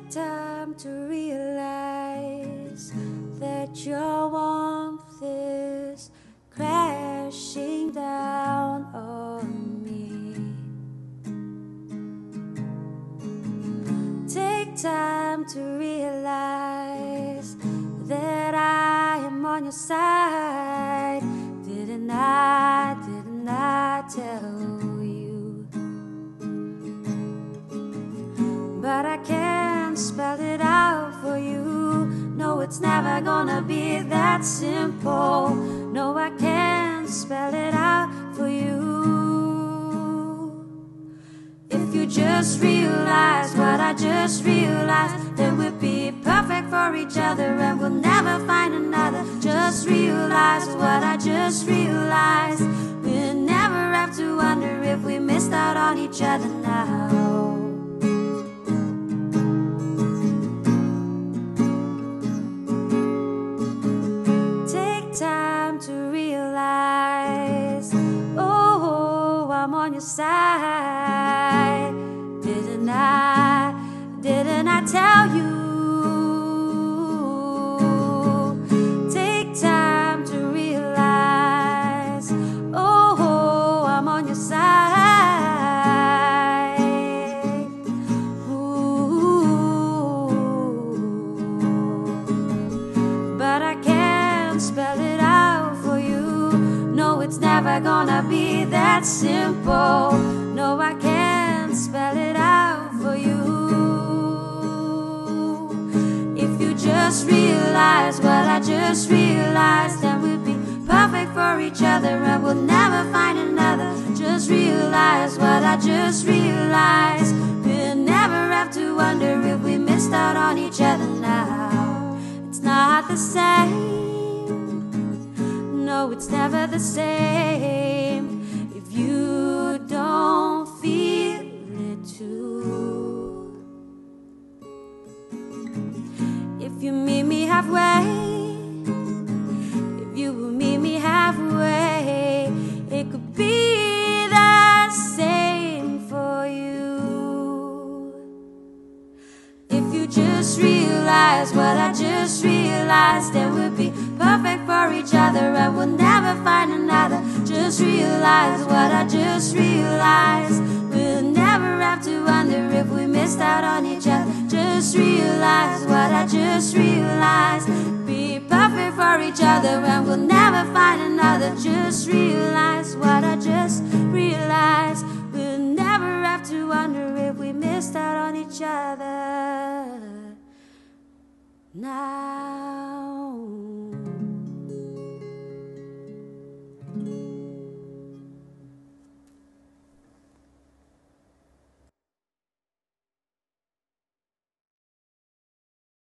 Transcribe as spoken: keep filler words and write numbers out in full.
time to realize that your warmth is crashing down on me. Take time to realize that I am on your side. Didn't I, didn't I tell you? But I can't spell it out for you. No, it's never gonna be that simple. No, I can't spell it out for you. If you just realize what I just realized, then we'll be perfect for each other and we'll never find another. Just realize what I just realized. We'll never have to wonder if we missed out on each other now. Time to realize, oh, I'm on your side. Didn't I, didn't I tell you? Take time to realize, oh, I'm on your side. Ooh, but I can't spell it out for you. No, it's never gonna be that simple. No, I can't spell it out for you. If you just realize what I just realized, then we'll be perfect for each other and we'll never find another. Just realize what I just realized. We'll never have to wonder if we missed out on each other now. It's not the same. No, it's never the same if you don't feel it too. If you meet me halfway, if you will meet me halfway, it could be the same for you. If you just realize what I just realized, then we'll be perfect for each other and we'll never find another. Just realize what I just realized. We'll never have to wonder if we missed out on each other. Just realize what I just realized. Be perfect for each other and we'll never find another. Just realize what I just realized. We'll never have to wonder if we missed out on each other now.